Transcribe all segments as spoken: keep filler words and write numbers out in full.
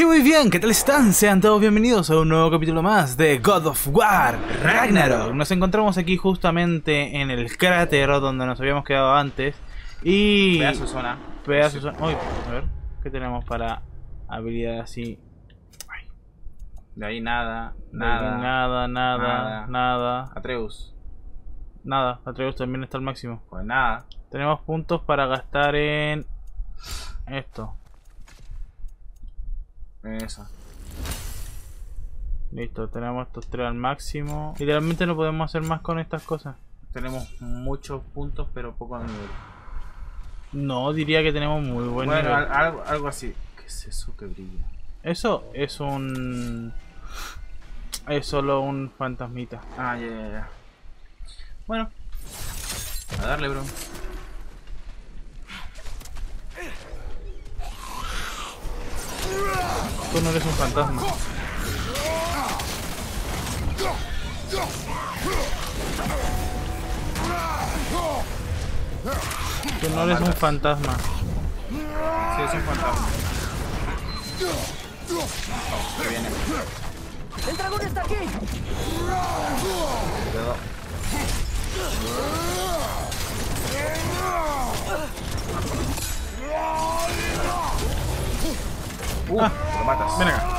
Y muy bien, ¿qué tal están? Sean todos bienvenidos a un nuevo capítulo más de God of War Ragnarok. Nos encontramos aquí justamente en el cráter donde nos habíamos quedado antes. Y... pedazo de zona. Pedazo de zona. Uy, a ver, ¿qué tenemos para habilidad así? Ay. De ahí nada, Nada, nada, nada, nada, nada. nada. Atreus. Nada, Atreus también está al máximo. Pues nada. Tenemos puntos para gastar en... esto. Eso. Listo, tenemos estos tres al máximo. Literalmente no podemos hacer más con estas cosas. Tenemos muchos puntos, pero poco nivel. No, diría que tenemos muy buen Bueno, nivel. al- algo, algo así. ¿Qué es eso que brilla? Eso es un... es solo un fantasmita. Ah, ya, ya, ya. Bueno. A darle, bro. Tú no eres un fantasma. Tú no eres un fantasma. Sí, es un fantasma. Que viene. ¡El dragón está aquí! Cuidado. Uh, Ah, lo matas. ven acá.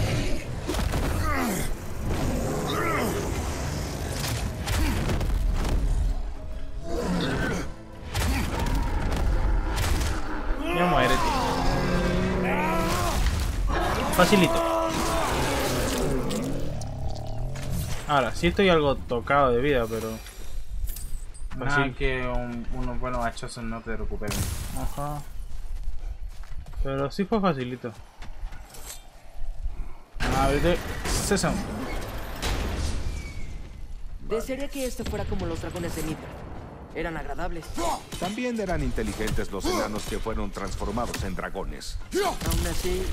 Ya muérete. Facilito. Ahora, sí estoy algo tocado de vida, pero... Nada Fácil. que un- unos buenos hachazos no te recuperen. Ajá. Pero sí fue facilito. Ábrete. Sésamo. Desearía que este fuera como los dragones de Mitra. Eran agradables. También eran inteligentes los enanos que fueron transformados en dragones. Aún así,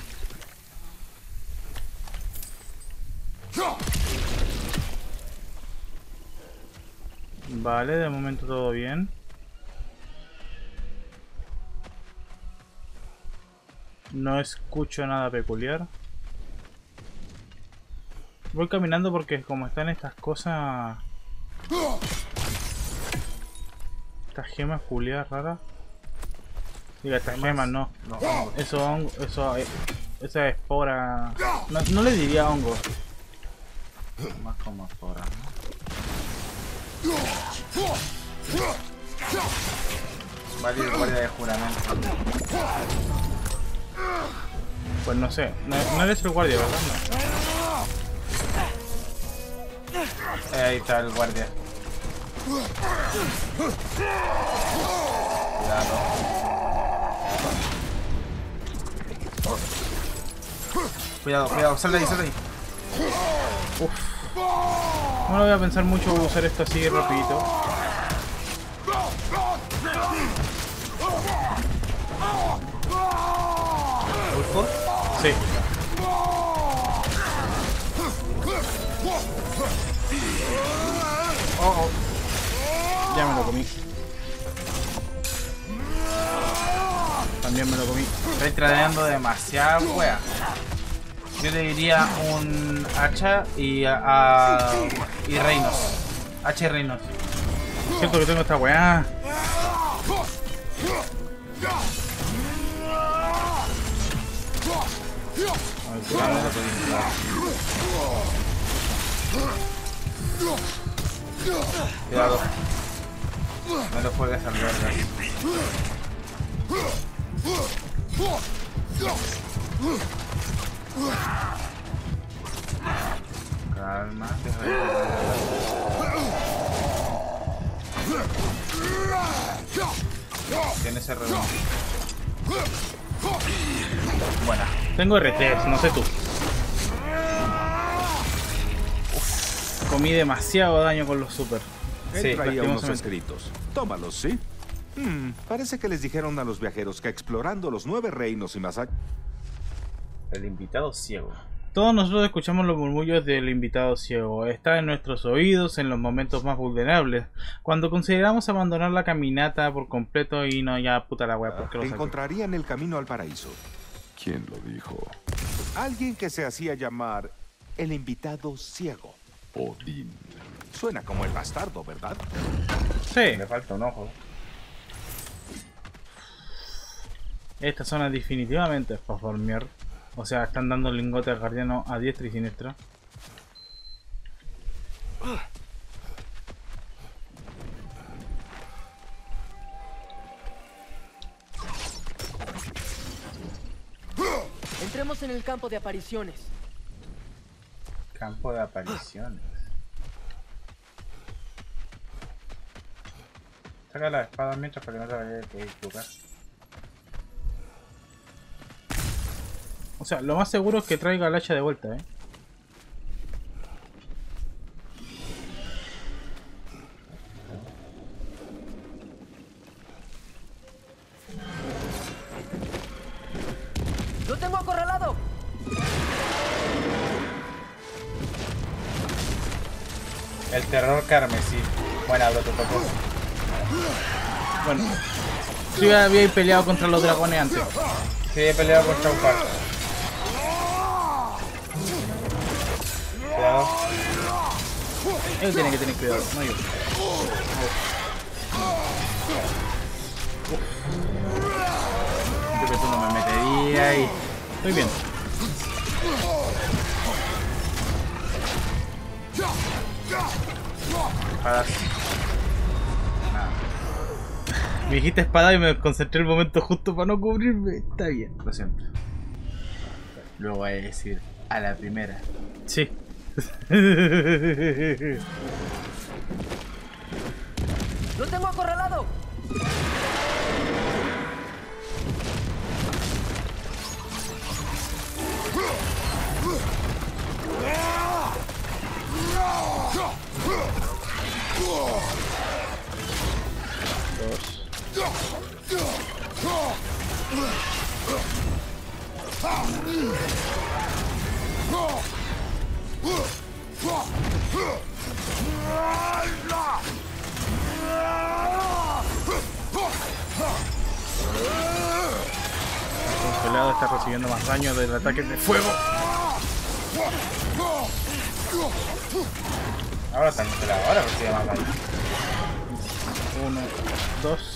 Vale, de momento todo bien. No escucho nada peculiar. Voy caminando porque como están estas cosas... Estas gemas culiadas raras. Diga, estas gemas no. No, hongos. Eso hongo, eso... eh, esa espora... No, no le diría hongo. Más como ahora, ¿no? Válido guardia de juramento. Pues no sé. No, no eres el guardia, ¿verdad? No. Eh, ahí está el guardia. Cuidado. Cuidado, cuidado, sal de ahí, sal de ahí. No lo voy a pensar mucho usar esto así rapidito. ¿Ulfo? Sí. Oh, oh. Ya me lo comí. También me lo comí. Estoy tradeando demasiada wea. Yo le diría un hacha y a, a- y reinos. Hacha y reinos. Siento que tengo esta weá. Ay, cuidado. Cuidado. No lo juegues al vergas. Calma. Tiene ese reloj. Buena. Tengo R tres, no sé tú. Comí demasiado daño con los super. Él Sí, traía unos lastimosamente. escritos. Tómalos, ¿sí? Hmm, parece que les dijeron a los viajeros que explorando los nueve reinos y más allá... El invitado ciego. Todos nosotros escuchamos los murmullos del invitado ciego. Está en nuestros oídos en los momentos más vulnerables. Cuando consideramos abandonar la caminata por completo y no, ya puta la wea, porque lo saqué. encontrarían el camino al paraíso. ¿Quién lo dijo? Alguien que se hacía llamar el invitado ciego. Odín. Suena como el bastardo, ¿verdad? Sí. Le falta un ojo. Esta zona definitivamente es para farmear. O sea, están dando lingotes al guardiano a diestra y siniestra. Entremos en el campo de apariciones. Campo de apariciones. Saca la espada mientras para que no te vaya a equivocar. O sea, lo más seguro es que traiga el hacha de vuelta, eh. ¡Lo tengo acorralado! El terror carmesí. Buena, bro, te tocó. Bueno, sí había peleado contra los dragones antes. Sí, he peleado contra un par. Cuidado. Él tiene que tener cuidado, no yo. Yo que tú no me meterías ahí. Estoy bien. Espadas. Nada. Me dijiste espada y me concentré el momento justo para no cubrirme. Está bien. Lo siento. Lo voy a decir a la primera. Sí. ¡Lo tengo acorralado! El congelado está recibiendo más daño del ataque de fuego. Ahora está congelado, ahora recibe más daño. Uno, dos.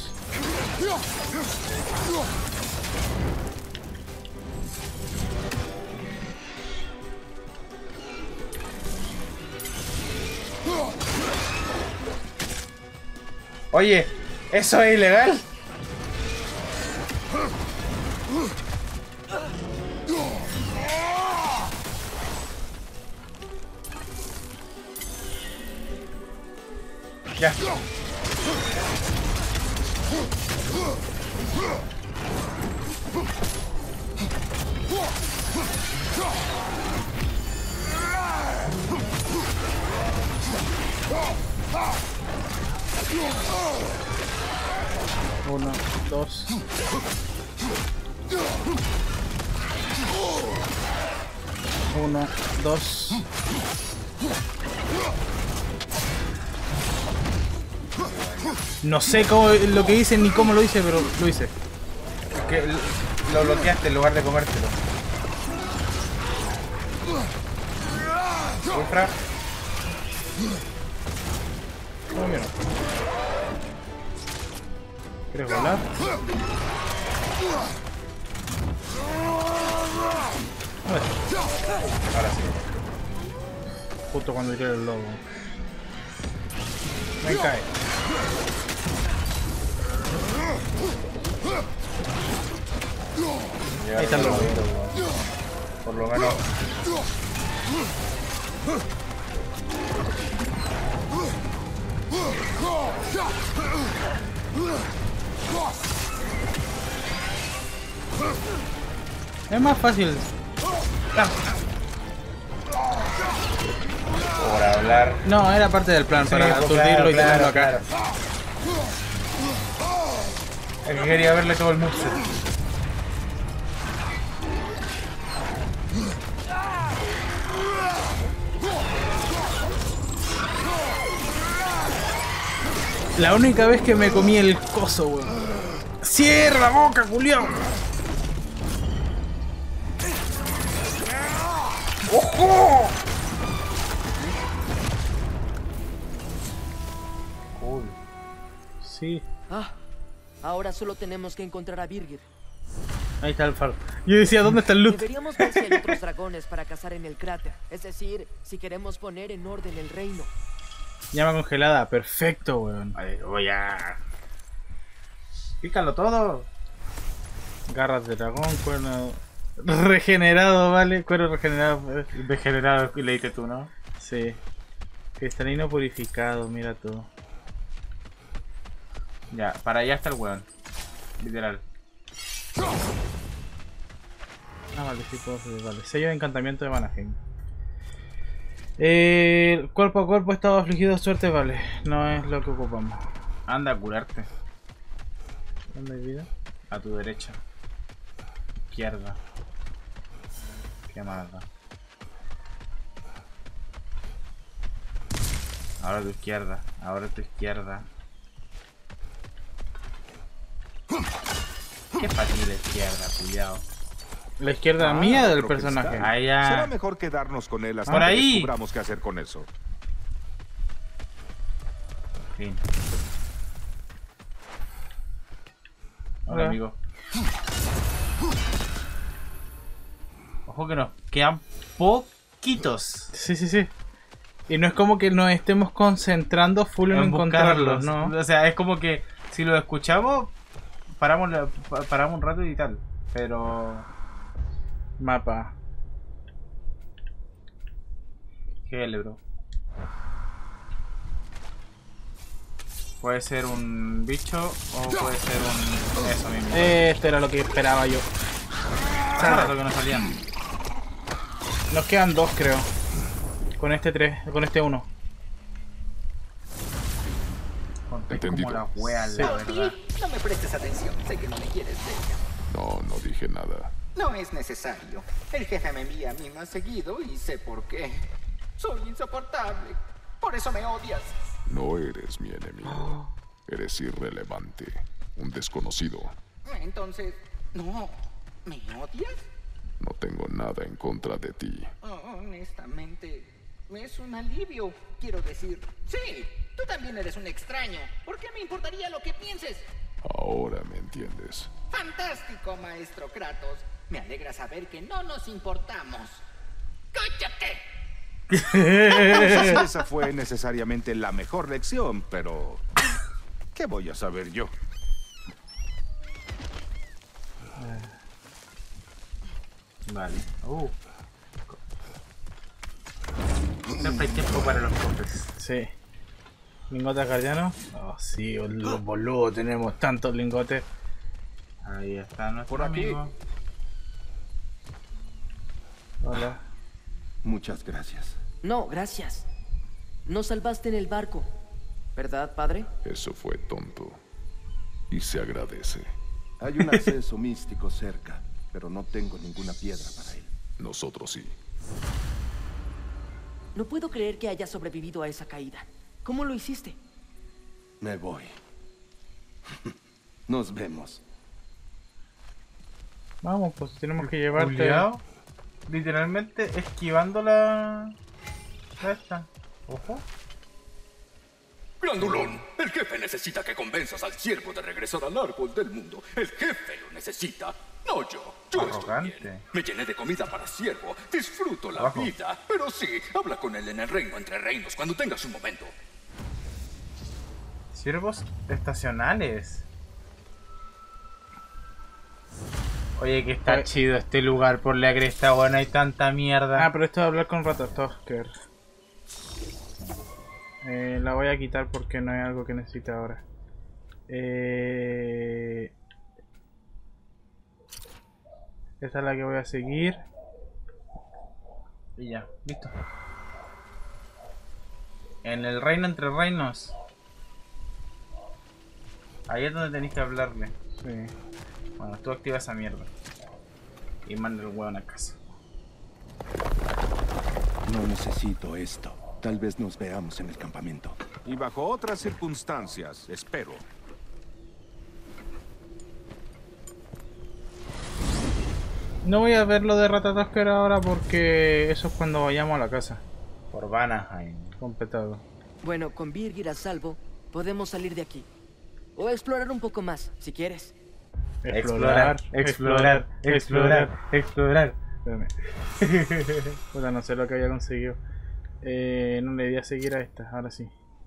Oye, eso es ilegal. Ya. Uno, dos. Uno, dos. No sé cómo, lo que hice ni cómo lo hice, pero lo hice. Es que lo bloqueaste en lugar de comértelo. Ultra. ¿Cómo que no? ¿Quieres volar? A ver, Ahora sí. justo cuando tiré el lobo. Me cae. Ahí está el lobo. Por lo menos. Es más fácil. Por hablar. No, era parte del plan, Sí, para pues, aturdirlo claro, y tenerlo claro, acá. claro. Es que quería verle todo el moveset. La única vez que me comí el coso, weón. ¡Cierra la boca, culiao! ¡Ojo! Cool. Sí. Ah, ahora solo tenemos que encontrar a Birgir. Ahí está el faro. Yo decía, ¿dónde está el loot? Deberíamos ver si hay otros dragones para cazar en el cráter. Es decir, si queremos poner en orden el reino. Llama congelada. Perfecto, weón. Vale, voy a... Pícalo todo. Garras de dragón, cuerno... Regenerado, ¿vale? Cuero regenerado. Degenerado, leíste tú, ¿no? Sí. Cristalino purificado, mira todo. Ya, para allá está el weón. Literal. Ah, vale, sí puedo hacer, vale. Sello de encantamiento de Vanaheim. Eh, cuerpo a cuerpo, estado afligido, suerte, vale. No es lo que ocupamos. Anda a curarte. ¿Dónde hay vida? A tu derecha. Izquierda. Qué maldad. Ahora a tu izquierda. Ahora a tu izquierda. Qué fácil la izquierda, cuidado. La izquierda Ah, mía del otro personaje. cristal. Allá. Será mejor quedarnos con él hasta Por que ahí. descubramos qué hacer con eso. Fin. Hola, Hola. amigo. Ojo que nos quedan poquitos. Sí, sí, sí. Y no es como que nos estemos concentrando full en, encontrarlos, ¿no? O sea, es como que si lo escuchamos, paramos, la- pa- paramos un rato y tal. Pero... Mapa. G L, bro. Puede ser un bicho o puede ser un... Eso mismo. Esto era lo que esperaba yo. Hace rato que no salían. Nos quedan dos, creo. Con este tres, con este uno. Conté Entendido. como las weas, Sí. la verdad. No me prestes atención, sé que no me quieres cerca. No, no dije nada. No es necesario. El jefe me envía a mí más seguido y sé por qué. Soy insoportable. Por eso me odias. No eres mi enemigo. Eres irrelevante. Un desconocido. Entonces, no. ¿Me odias? No tengo nada en contra de ti. Honestamente, es un alivio. Quiero decir, sí, tú también eres un extraño. ¿Por qué me importaría lo que pienses? Ahora me entiendes. Fantástico, maestro Kratos. Me alegra saber que no nos importamos. ¡Cállate! No sé si esa fue necesariamente la mejor lección, pero... ¿qué voy a saber yo? Vale. Uh. Siempre hay tiempo para los cofres. Sí. ¿Lingotes guardianos? Oh, sí, los boludos, tenemos tantos lingotes. Ahí está nuestro Por aquí. amigo. Hola. Muchas gracias. No, gracias. Nos salvaste en el barco. ¿Verdad, padre? Eso fue tonto. Y se agradece. Hay un acceso místico cerca, pero no tengo ninguna piedra para él. Nosotros sí. No puedo creer que hayas sobrevivido a esa caída. ¿Cómo lo hiciste? Me voy. Nos vemos. Vamos, pues tenemos que llevarte. Culeado, literalmente esquivando la... la esta. Ojo. Grandulón, el jefe necesita que convenzas al siervo de regresar al árbol del mundo. El jefe lo necesita, no yo. Yo estoy Arrogante. bien. Me llené de comida para siervo, disfruto la Abajo. vida. Pero sí, habla con él en el reino entre reinos cuando tengas un momento. Siervos estacionales. Oye, que está Oye. chido este lugar por la cresta, bueno, hay tanta mierda. Ah, pero esto de hablar con Ratatosker. Eh, la voy a quitar porque no es algo que necesite ahora. Eh... Esta es la que voy a seguir. Y ya, listo. En el reino entre reinos. Ahí es donde tenéis que hablarle. Sí. Bueno, tú activa esa mierda. Y manda el hueón a casa. No necesito esto. Tal vez nos veamos en el campamento. Y bajo otras circunstancias, espero. No voy a ver lo de Ratatosker ahora porque eso es cuando vayamos a la casa. Por Vanaheim. Completado. Bueno, con Birgir a salvo, podemos salir de aquí. O explorar un poco más, si quieres. Explorar, explorar, explorar, explorar. Espérame. Puta, no sé lo que había conseguido. Eh, no le di a seguir a esta, ahora sí.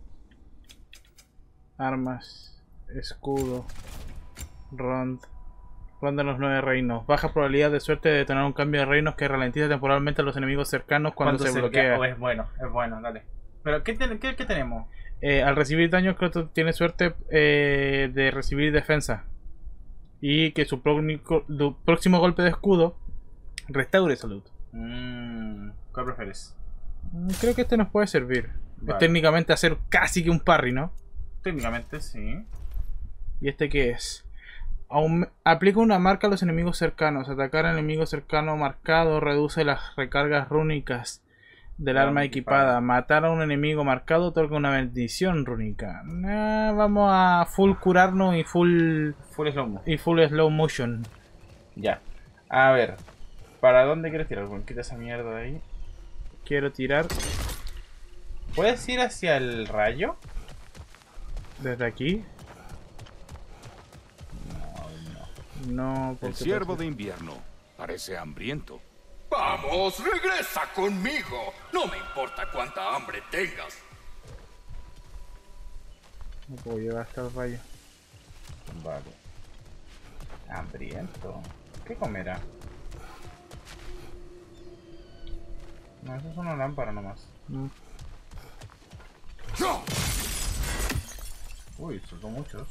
Armas, escudo, rond. Rond de los nueve reinos. Baja probabilidad de suerte de tener un cambio de reinos que ralentiza temporalmente a los enemigos cercanos cuando, Cuando se, bloquea. Oh, es bueno, es bueno, dale. Pero, ¿qué, ten- qué, qué tenemos? Eh, al recibir daño, Kratos tiene suerte eh, de recibir defensa. Y que su prónico- du- próximo golpe de escudo restaure salud. Mmm, ¿cuál prefieres? Mm, Creo que este nos puede servir. Vale. Es técnicamente hacer casi que un parry, ¿no? Técnicamente, sí. ¿Y este qué es? Aum- aplica una marca a los enemigos cercanos. Atacar al enemigo cercano marcado reduce las recargas rúnicas del Arma arma equipada. equipada. Matar a un enemigo marcado otorga una bendición rúnica. Nah, vamos a full curarnos y full Full slow mo. y full slow motion. Ya. A ver. ¿Para dónde quieres tirar? Bueno, quita esa mierda de ahí. Quiero tirar ¿Puedes ir hacia el rayo? desde aquí. No, El porque siervo de invierno parece hambriento. Vamos, regresa conmigo. No me importa cuánta hambre tengas. no puedo llegar hasta el rayo. Vale. Hambriento. ¿Qué comerá? No, eso es una lámpara nomás. Mm. Uy, soltó muchos.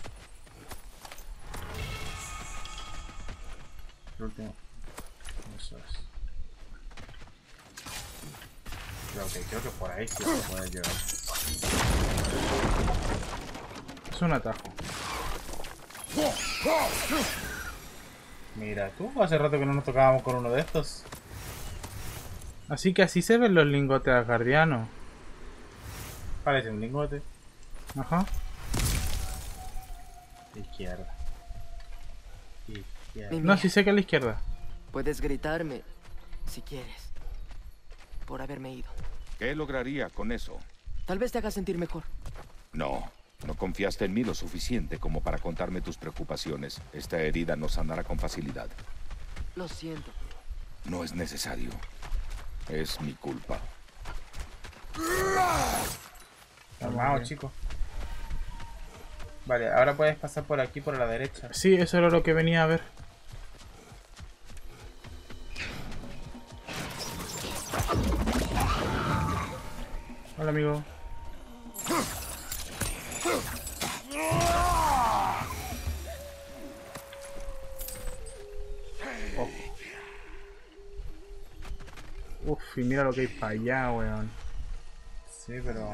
El último. Eso es. Creo que, creo que por ahí sí se puede llegar. Es un atajo. Mira, tú hace rato que no nos tocábamos con uno de estos. Así que así se ven los lingotes asgardianos. Parece un lingote. Ajá. Izquierda. Izquierda. Mimir, No, sí sé que a la izquierda. puedes gritarme, si quieres, por haberme ido. ¿Qué lograría con eso? Tal vez te haga sentir mejor. No, no confiaste en mí lo suficiente como para contarme tus preocupaciones. Esta herida no sanará con facilidad. Lo siento. No es necesario. Es mi culpa. Calmado, chico. Vale, ahora puedes pasar por aquí, por la derecha. Sí, eso era lo que venía a ver. Hola, amigo. Oh. Uf, y mira lo que hay para allá, weón. Sí, pero...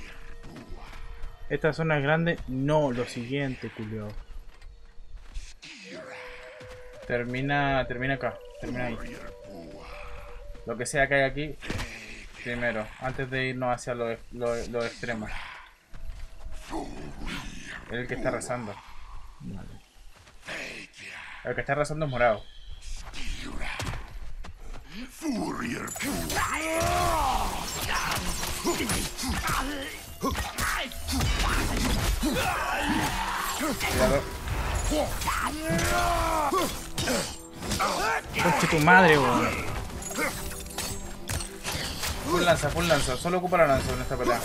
Esta zona es grande. No, lo siguiente, culio. Termina, termina acá. Termina ahí. Lo que sea que hay aquí, primero, antes de irnos hacia los lo, lo extremos. Es el que está rezando. El que está rezando es morado. Cuidado. Conche tu madre, weón. Full lanza, full lanza. Solo ocupa la lanza en esta pelea.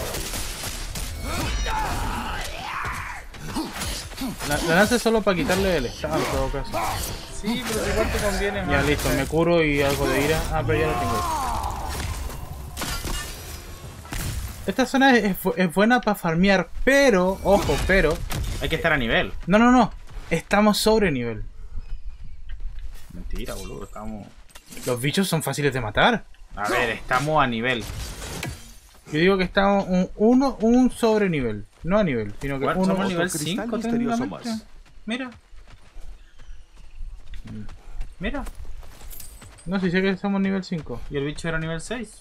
La, la lanza es solo para quitarle el estado, en todo caso. Sí, pero igual te conviene más. Ya listo, me curo y algo de ira. Ah, pero ya lo tengo. Esta zona es, es buena para farmear, pero, ojo, pero... Hay que estar a nivel. No, no, no. Estamos sobre nivel. Mentira, boludo. Estamos... Los bichos son fáciles de matar. A ver, estamos a nivel. Yo digo que estamos un, uno, un sobre nivel. No a nivel, sino que Bueno, uno... somos nivel cristal cinco misterioso técnicamente. más. Mira. Mira. No, si sé que somos nivel cinco. Y el bicho era nivel seis.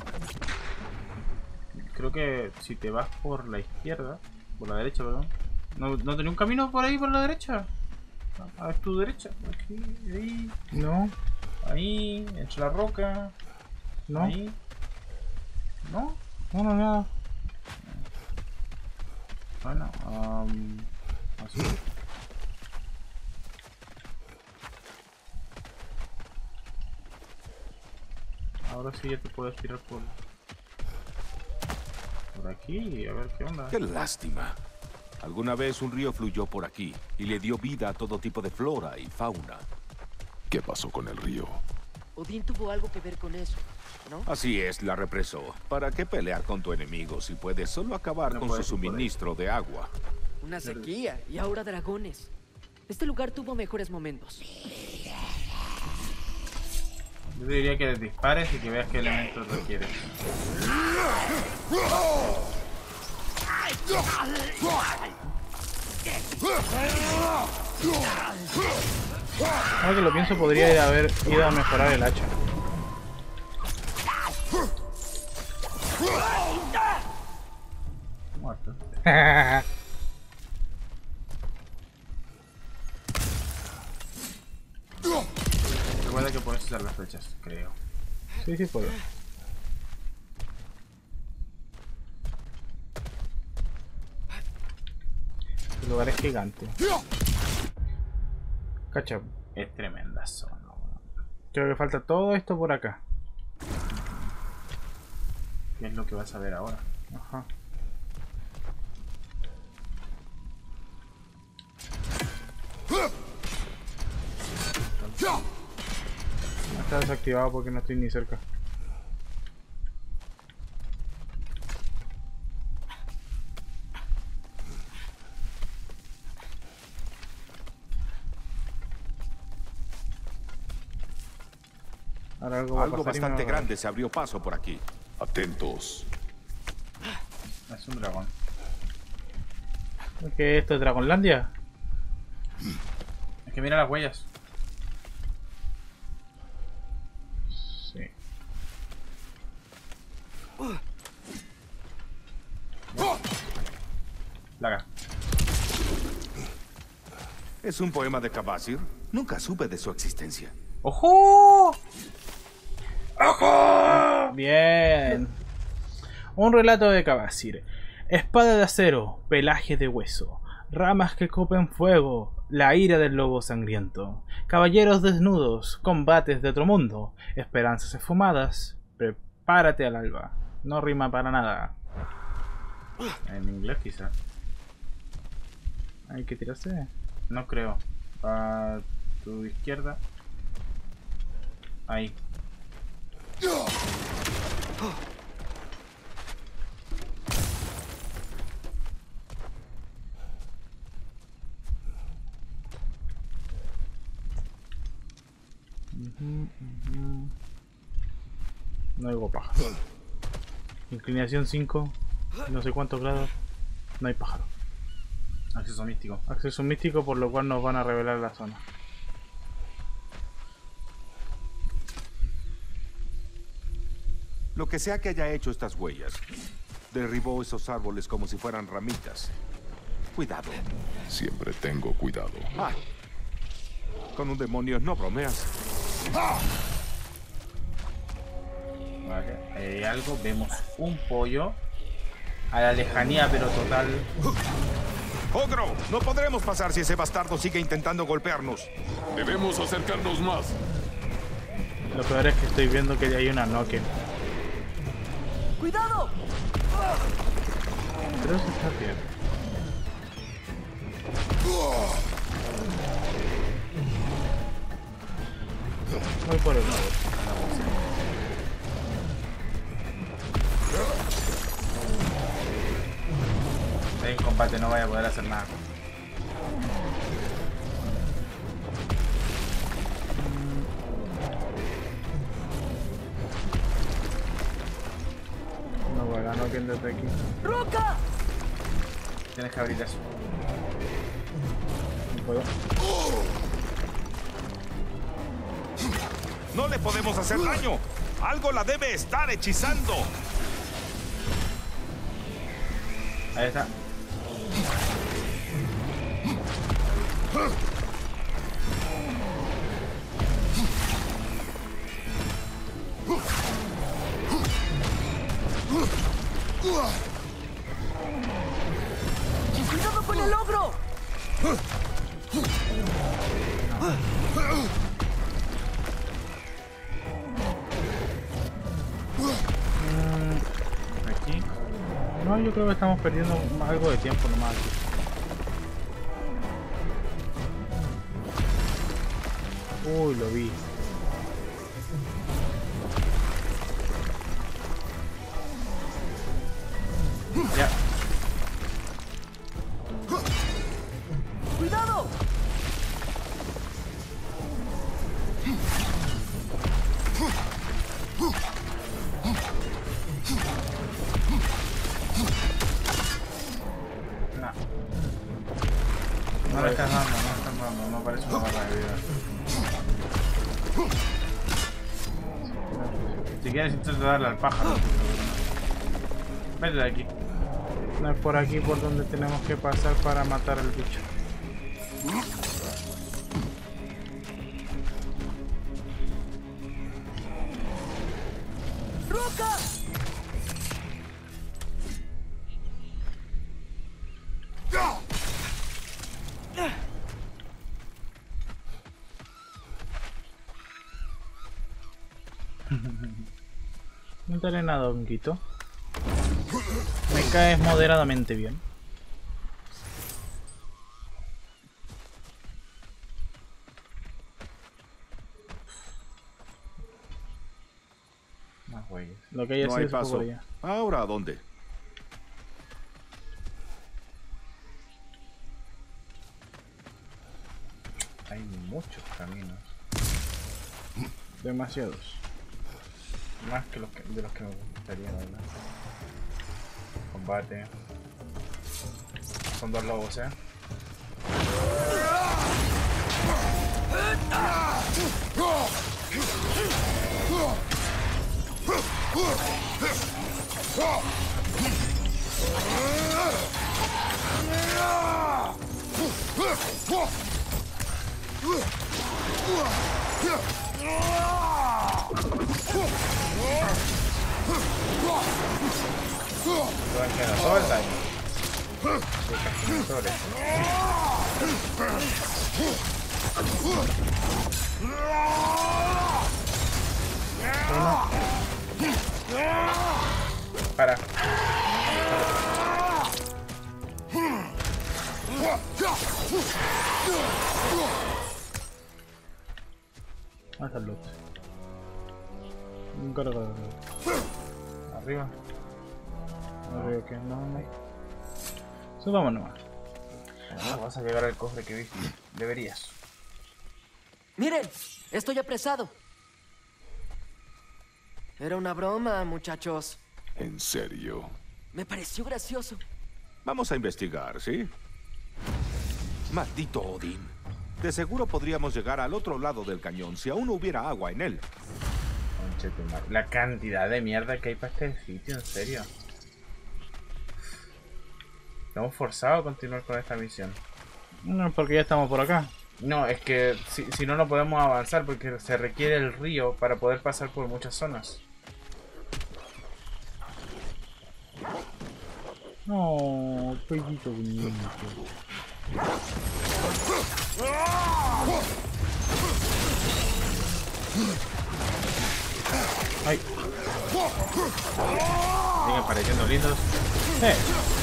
Creo que si te vas por la izquierda, por la derecha, perdón, ¿No, ¿No tenía un camino por ahí por la derecha? A ver tu derecha. Aquí, ahí. No. Ahí, entre la roca. No. Ahí. ¿No? No, no, nada. Bueno, um, así. Ahora sí ya te puedes tirar por... Por aquí, a ver qué onda. Qué lástima. Alguna vez un río fluyó por aquí y le dio vida a todo tipo de flora y fauna. ¿Qué pasó con el río? Odín tuvo algo que ver con eso, ¿no? Así es, la represó. ¿Para qué pelear con tu enemigo si puedes solo acabar No con su puedes, no suministro de agua? Una sequía y ahora dragones. Este lugar tuvo mejores momentos. Yo te diría que dispares y que veas qué elementos requieres. Ahora que lo pienso, podría haber ido a mejorar el hacha. Muerto. Recuerda que puedes usar las flechas, creo. Sí, sí puedo. El lugar es gigante. Cacha. Es tremenda zona. Creo que falta todo esto por acá. ¿Qué es lo que vas a ver ahora? Ajá. Está desactivado porque no estoy ni cerca. Ahora algo va a Algo pasar y me bastante va a- grande se abrió paso por aquí. Atentos. Es un dragón. ¿Qué es esto? ¿Es Dragonlandia? Es que mira las huellas. Sí. Plaga. ¿Es un poema de Kvasir? Nunca supe de su existencia. ¡Ojo! Bien. Un relato de Kvasir. Espada de acero, pelaje de hueso, ramas que copen fuego, la ira del lobo sangriento, caballeros desnudos, combates de otro mundo, esperanzas esfumadas, prepárate al alba. No rima para nada. En inglés quizá. Hay que tirarse. No creo. A tu izquierda. Ahí. No oigo pájaro. Inclinación cinco, no sé cuántos grados. No hay pájaro. Acceso místico. Acceso místico, por lo cual nos van a revelar la zona. Lo que sea que haya hecho estas huellas, derribó esos árboles como si fueran ramitas. Cuidado. Siempre tengo cuidado. Ah, con un demonio no bromeas. Vale, ahí hay algo. Vemos un pollo. A la lejanía, pero total. ¡Ogro! No podremos pasar si ese bastardo sigue intentando golpearnos. Debemos acercarnos más. Lo peor es que estoy viendo que hay una Noken. ¡Cuidado! Creo que está bien. Voy por el lado. Estoy en combate, no vaya a poder hacer nada. No voy a la Noken desde aquí. ¡Roca! Tienes que abrir eso. No puedo. No le podemos hacer daño. Algo la debe estar hechizando. Ahí está. ¡Cuidado con el ogro! Aquí. No, yo creo que estamos perdiendo algo de tiempo nomás aquí. Uy, lo vi. Ya. ¡Cuidado! No. No le estás dando, no le estás dando, no parece una barra de vida. Si quieres intento darle al pájaro. Vete de aquí. No es por aquí por donde tenemos que pasar para matar al bicho. ¡Roca! No te haré nada, honguito. Me caes moderadamente bien. Más güeyes. Lo que haya No sido hay es poco paso. por allá. ¿Ahora a dónde? Hay muchos caminos. Demasiados. Más que los que, de los que me gustaría, la verdad. Combate. Son dos lobos, eh. Te van quedando todo el daño. De cazadores. Para. Ah, está el loot. Un cargador. Arriba. Arriba que no, no hay. Subamos nomás. No, vas a llegar al cofre que viste. Deberías. ¡Miren! ¡Estoy apresado! Era una broma, muchachos. ¿En serio? Me pareció gracioso. Vamos a investigar, ¿sí? Maldito Odín. De seguro podríamos llegar al otro lado del cañón si aún no hubiera agua en él. Conche tu madre. La cantidad de mierda que hay para este sitio, en serio. Estamos forzados a continuar con esta misión. No, porque ya estamos por acá. No, es que si, si no, no podemos avanzar porque se requiere el río para poder pasar por muchas zonas. No, pollito bonito. Ay. Siguen apareciendo lindos. Eh.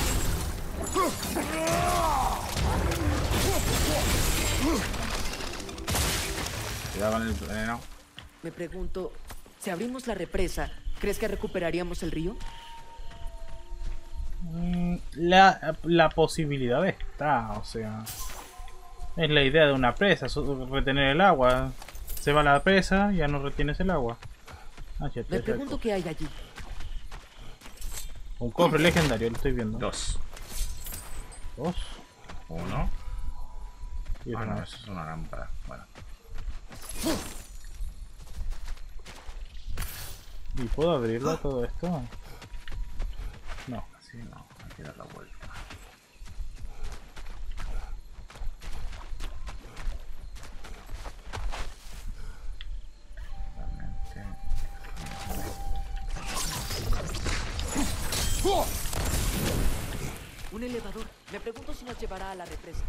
Cuidado con el veneno. Me pregunto, si abrimos la represa, ¿crees que recuperaríamos el río? Mm, La, la posibilidad está, o sea. Es la idea de una presa, so- retener el agua. Se va la presa, ya no retienes el agua. Ah, ya te Me pregunto qué hay allí. Un cofre legendario, lo estoy viendo. Dos. Dos. Uno. Y Ah, una no, vez. eso es una lámpara. Bueno. ¿Y puedo abrirlo todo esto? No. Así no, hay que dar la vuelta. elevador. Me pregunto si nos llevará a la represa.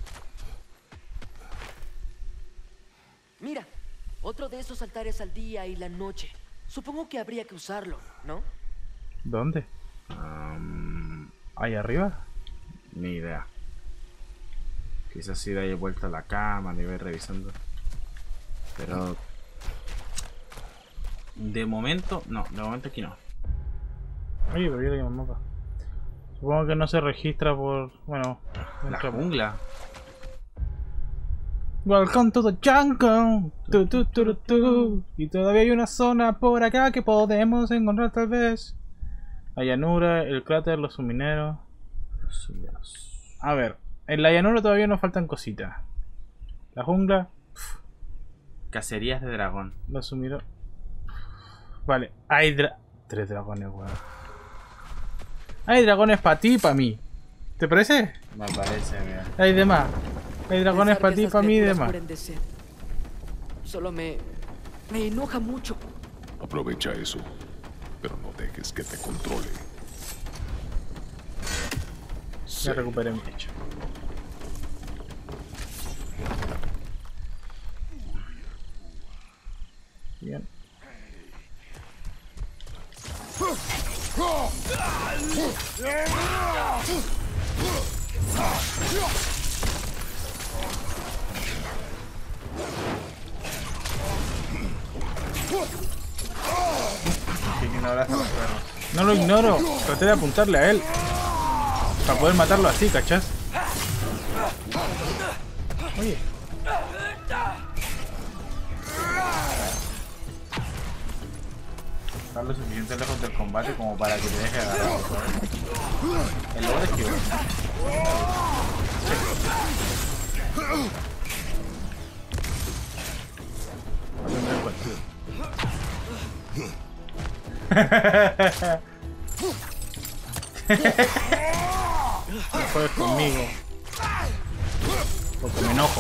Mira, otro de esos altares al día y la noche. Supongo que habría que usarlo, ¿no? ¿Dónde? Um, ¿Ahí arriba? ni idea. Quizás ir ahí vuelta a la cama, ni ver revisando. Pero... de momento, no, de momento aquí no. Oye, pero yo le llamo mapa. Supongo que no se registra por... bueno... La jungla. Welcome to the jungle. Tu, tu, tu, tu, tu. Y todavía hay una zona por acá que podemos encontrar tal vez. La llanura, el cráter, los submineros. Los submineros. A ver, en la llanura todavía nos faltan cositas. La jungla. Pff, Cacerías de dragón. los submineros. Vale, hay dra... tres dragones, weón. Hay dragones para ti y para mí. ¿Te parece? Me parece bien. Hay demás. Hay dragones Pensar para que ti, esas para mí y criaturas demás. mueren de sed. Solo me... me enoja mucho. Aprovecha eso, pero no dejes que te controle. Ya recuperé mi techo. Bien. Que ignoras a los perros. No lo ignoro, traté de apuntarle a él para poder matarlo así, ¿cachás? Oye, Estás lo suficiente lejos del combate como para que te deje agarrar. ¿Sabes? El lobo esquivo. no juegues conmigo porque me enojo.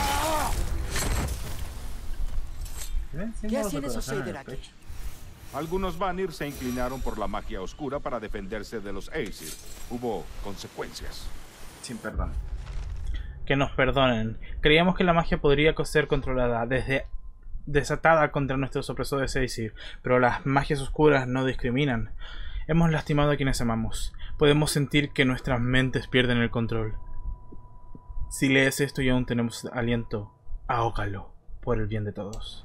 ¿Ven? ¿Qué Símbolos hacían de esos corazón en Shader el aquí? pecho. Algunos Vanir se inclinaron por la magia oscura para defenderse de los Aesir. Hubo consecuencias. Sin perdón. Que nos perdonen. Creíamos que la magia podría ser controlada desde desatada contra nuestros opresores Aesir, pero las magias oscuras no discriminan. Hemos lastimado a quienes amamos. Podemos sentir que nuestras mentes pierden el control. Si lees esto y aún tenemos aliento, ahógalo por el bien de todos.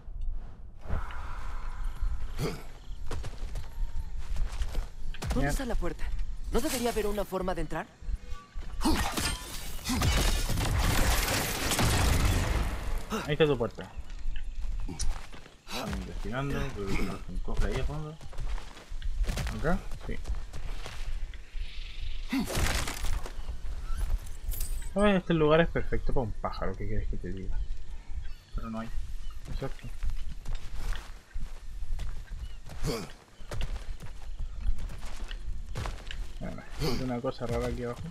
¿Dónde Bien. está la puerta? ¿No debería haber una forma de entrar? Ahí está tu puerta. Están investigando. Un cofre ahí a fondo. ¿Acá? Sí. A ver, este lugar es perfecto para un pájaro. ¿Qué quieres que te diga? Pero no hay. Exacto. Bueno, hay una cosa rara aquí abajo.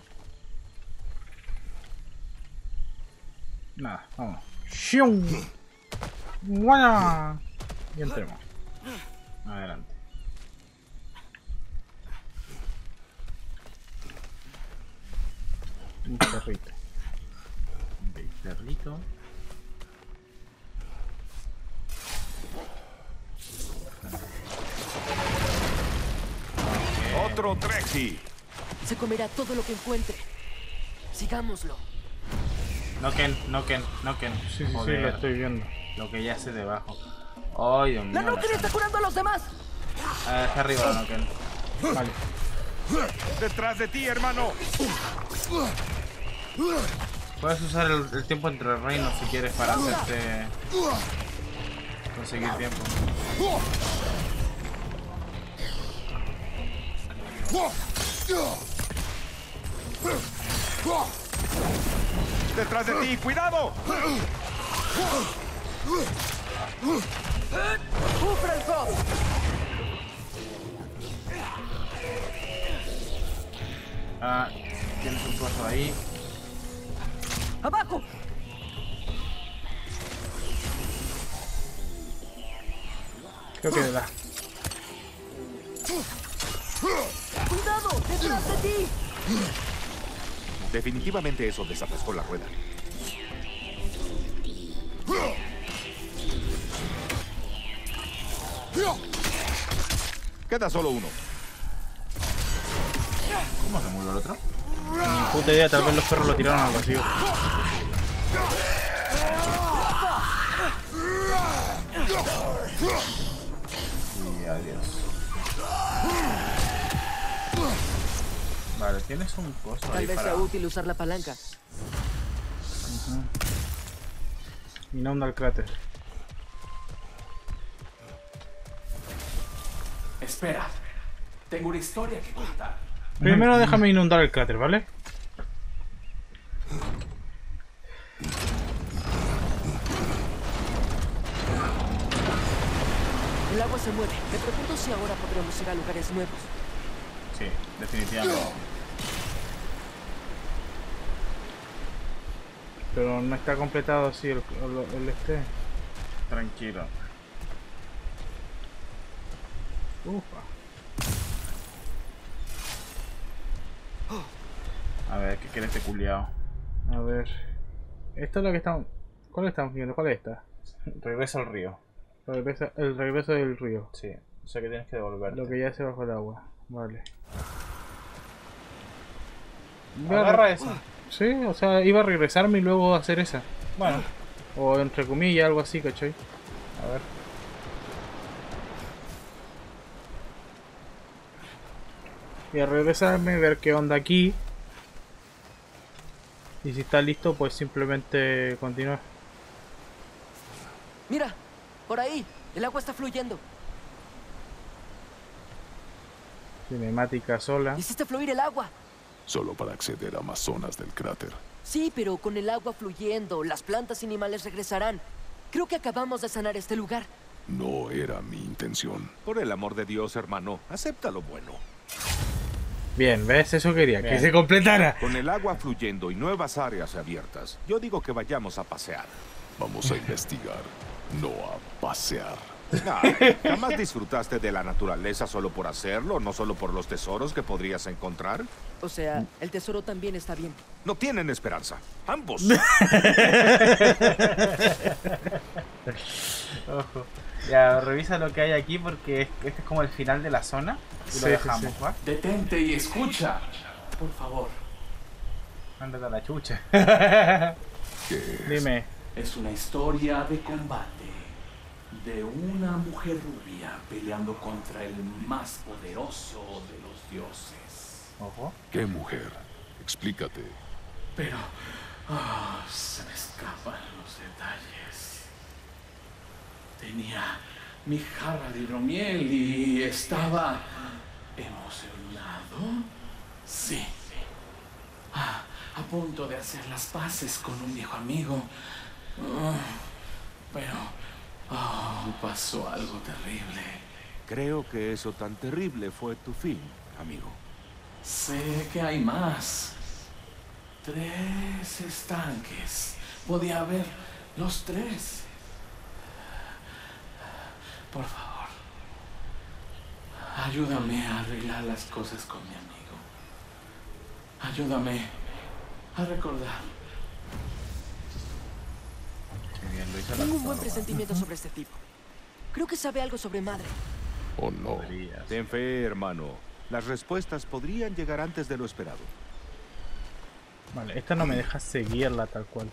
Nada, vamos. ¡Shium! ¡Guana! Y entremos. Adelante. Un perrito. Un perrito. ¡Otro Trexy! Se comerá todo lo que encuentre. Sigámoslo. Noken, Noken, Noken. Sí, sí, sí, Joder, lo estoy viendo. lo que yace debajo. Ay, Dios mío. ¡La la Noken está sangre. curando a los demás! Ah, está arriba la Noken. Vale. ¡Detrás de ti, hermano! Puedes usar el, el tiempo entre reinos si quieres para hacerte conseguir tiempo. ¡Detrás de ti! ¡Cuidado! ¡Ufra el Hop! Ah, tienes un coso ahí. ¡Abajo! Creo que da. ¡Cuidado! ¡Detrás de ti! Definitivamente eso desatascó la rueda. Queda solo uno. ¿Cómo se murió el otro? Ni puta idea, tal vez los perros lo tiraron al vacío. Y adiós. Vale, tienes un coso Tal ahí vez para... sea útil usar la palanca. Inunda el cráter. Espera, tengo una historia que contar. Primero déjame inundar el cráter, ¿vale? El agua se mueve. Me pregunto si ahora podremos ir a lugares nuevos. Sí, definitivamente. Pero no está completado así el, el, el este. Tranquilo. Ufa. A ver, ¿qué quiere este culiao? A ver. Esto es lo que estamos... ¿Cuál estamos viendo? ¿Cuál es esta? Regresa al río. Regresa, el regreso del río. Sí, o sea que tienes que devolverte. Lo que ya se bajo el agua. Vale. Agarra eso. Sí, o sea, iba a regresarme y luego hacer esa. Bueno, O entre comillas, algo así, ¿cachai? a ver. Y a regresarme, ver qué onda aquí. Y si está listo, pues simplemente continuar. Mira, por ahí. El agua está fluyendo. Cinemática sola. Hiciste fluir el agua. Solo para acceder a más zonas del cráter. Sí, pero con el agua fluyendo, las plantas y animales regresarán. Creo que acabamos de sanar este lugar. No era mi intención. Por el amor de Dios, hermano, acepta lo bueno. Bien, ¿ves? Eso quería, Bien. que se completara. Con el agua fluyendo y nuevas áreas abiertas, yo digo que vayamos a pasear. Vamos a investigar, no a pasear. Ay, ¿jamás disfrutaste de la naturaleza solo por hacerlo, no solo por los tesoros que podrías encontrar? O sea, el tesoro también está bien. No tienen esperanza, ambos. Ojo. Ya, revisa lo que hay aquí porque este es como el final de la zona. Y Sí, lo sí, dejamos, sí. ¿va? Detente y escucha. Por favor. Ándate a la chucha. Dime. Es una historia de combate. De una mujer rubia peleando contra el más poderoso de los dioses. Ojo. ¿Qué mujer? Explícate. Pero... ah, se me escapan los detalles. Tenía mi jarra de hidromiel y estaba... ¿emocionado? Sí. Ah, a punto de hacer las paces con un viejo amigo. Ah, pero... ah, pasó algo terrible. Creo que eso tan terrible fue tu fin, amigo. Sé que hay más. Tres estanques. Podía haber los tres. Por favor, ayúdame a arreglar las cosas con mi amigo. Ayúdame a recordar. Qué bien, lo hizo la Tengo un buen zorra. presentimiento sobre este tipo. Creo que sabe algo sobre madre. ¿O no? Podrías. Ten fe, hermano. Las respuestas podrían llegar antes de lo esperado. Vale, esta no me deja seguirla tal cual.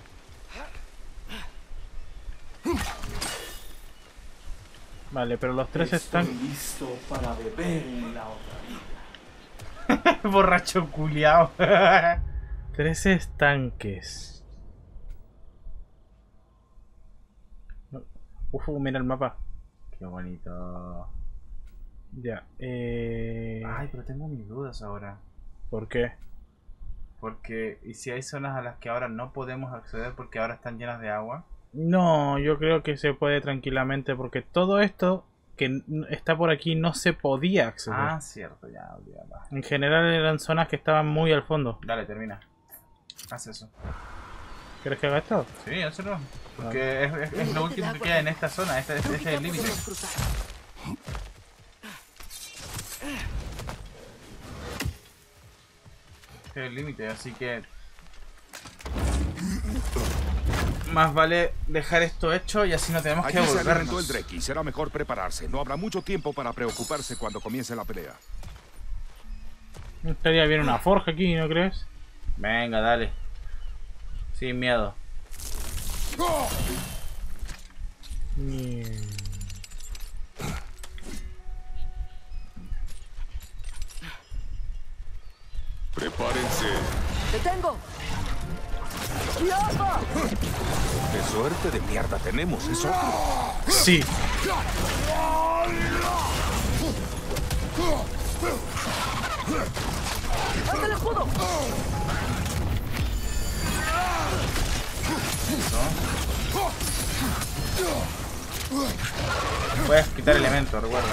Vale, pero los tres Estoy están... listo para beber en la otra vida. Borracho culiao. Tres estanques. No. Uf, mira el mapa. Qué bonito. Ya, eh... Ay, pero tengo mis dudas ahora. ¿Por qué? Porque, ¿y si hay zonas a las que ahora no podemos acceder porque ahora están llenas de agua? No, yo creo que se puede tranquilamente porque todo esto que n- está por aquí no se podía acceder. Ah, cierto, ya, olvídalo. En general eran zonas que estaban muy al fondo. Dale, termina. Haz eso. ¿Quieres que haga esto? Sí, hazlo. Porque es, es- es lo último que queda en esta zona. Este, este Creo es que ya el límite. podemos cruzar. Este es el límite, así que más vale dejar esto hecho y así no tenemos que Allí se adelantó el volvernos. Dreki. Será mejor prepararse. No habrá mucho tiempo para preocuparse cuando comience la pelea. Estaría bien una forja aquí, ¿no crees? Venga, dale. Sin miedo. Bien. Prepárense. ¡Te tengo! ¡Yapa! ¡Qué suerte de mierda tenemos! Eso. Sí. ¡Hasta el escudo! Puedes quitar elementos, recuerda.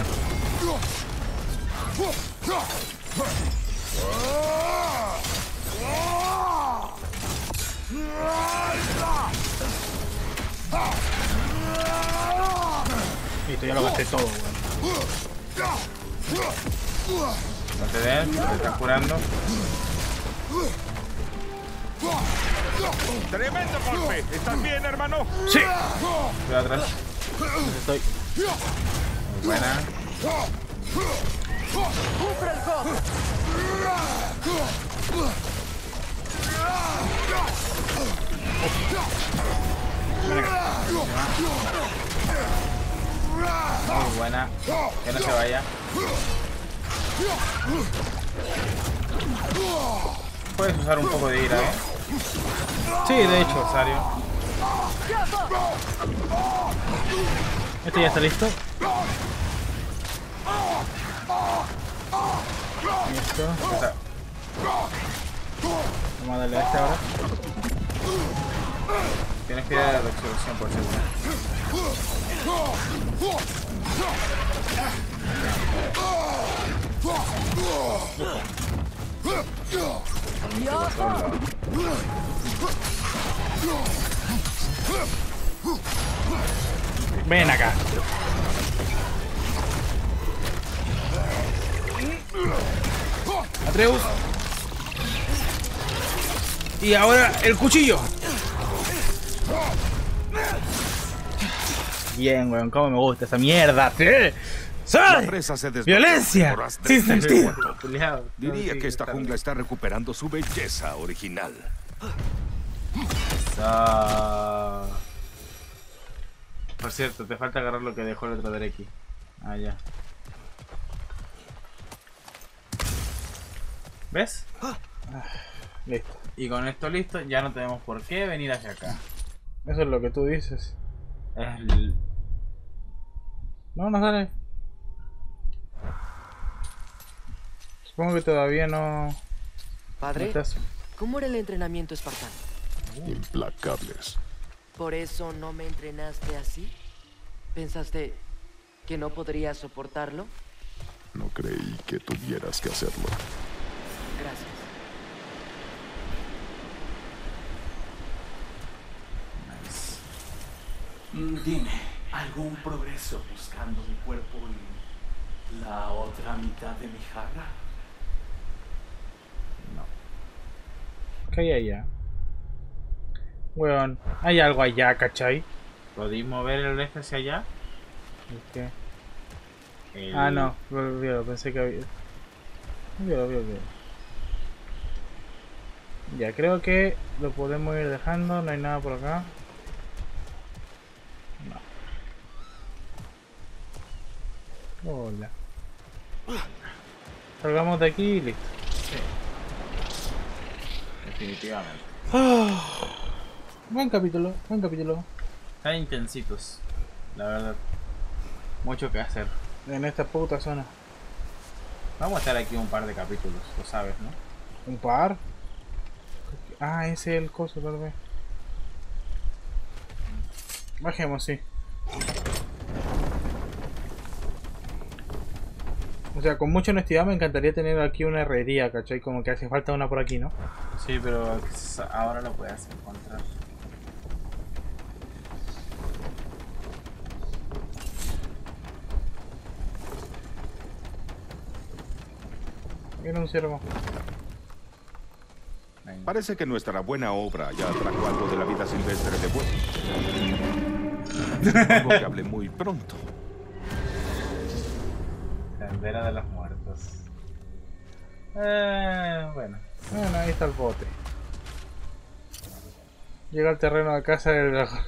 Listo, ya lo gasté todo, weón. No te den, te están curando. ¡Tremendo golpe! ¿Estás bien, hermano? ¡Sí! Cuidado atrás. Estoy. Muy buena. ¡Sufre el Hawk! Muy buena. Que no se vaya. Puedes usar un poco de ira, ¿eh? Sí, de hecho. Rosario. Este ya está listo. Listo. Está. Vamos a darle a este ahora. Tienes que ir a la resolución por seguro. Ven acá. Atreus. Y ahora el cuchillo. Bien, weón, cómo me gusta esa mierda. ¡Sí! La ¡Sí! presa se desbordó. ¡Violencia! Por las ¡Sin tres sentido! muertos. Culeado. Diría No, que sí, esta está jungla está recuperando su belleza original. Ah. Por cierto, te falta agarrar lo que dejó el otro Dreki. Ah, ya. ¿Ves? Listo. Y con esto listo, ya no tenemos por qué venir hacia acá. Eso es lo que tú dices. Es el... No, no sale. Supongo que todavía no... no Padre, estás- ¿cómo era el entrenamiento espartano? Implacables. ¿Por eso no me entrenaste así? ¿Pensaste que no podría soportarlo? No creí que tuvieras que hacerlo. Gracias. Mm, Dime, ¿algún progreso buscando mi cuerpo y la otra mitad de mi jarra? ¿Qué hay allá? Weón, hay algo allá, ¿cachai? ¿Podéis mover el eje hacia allá? ¿Qué? El- Ah, no, olvídalo, pensé que había... Olvídalo, olvídalo, olvídalo. Ya, creo que lo podemos ir dejando, no hay nada por acá. No. Hola. Salgamos de aquí y listo. Definitivamente. Buen capítulo, buen capítulo. Están intensitos, la verdad. Mucho que hacer. En esta puta zona. Vamos a estar aquí un par de capítulos, lo sabes, ¿no? ¿Un par? Ah, ese es el coso, tal vez. Bajemos, sí. O sea, con mucha honestidad me encantaría tener aquí una herrería, ¿cachai? Como que hace falta una por aquí, ¿no? Sí, pero quizás ahora lo puedes encontrar. Viene un ciervo. Venga. Parece que nuestra buena obra ya trajo algo de la vida silvestre de vuelta. Algo que hablé muy pronto. Sendera de los muertos. Eh, bueno. Bueno, ahí está el bote. Llega al terreno de casa del dragón.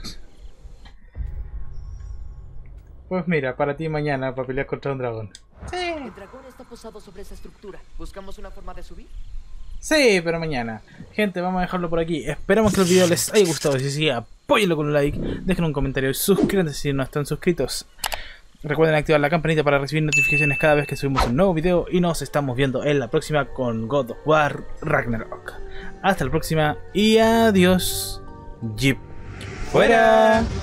Pues mira, para ti mañana, para pelear contra un dragón. El dragón está posado sobre esa estructura. ¿Buscamos una forma de subir? Sí, pero mañana. Gente, vamos a dejarlo por aquí. Esperamos que el video les haya gustado. Si sí, apóyenlo con un like. Dejen un comentario y suscríbanse si no están suscritos. Recuerden activar la campanita para recibir notificaciones cada vez que subimos un nuevo video. Y nos estamos viendo en la próxima con God of War Ragnarok. Hasta la próxima y adiós. Jeep. ¡Fuera!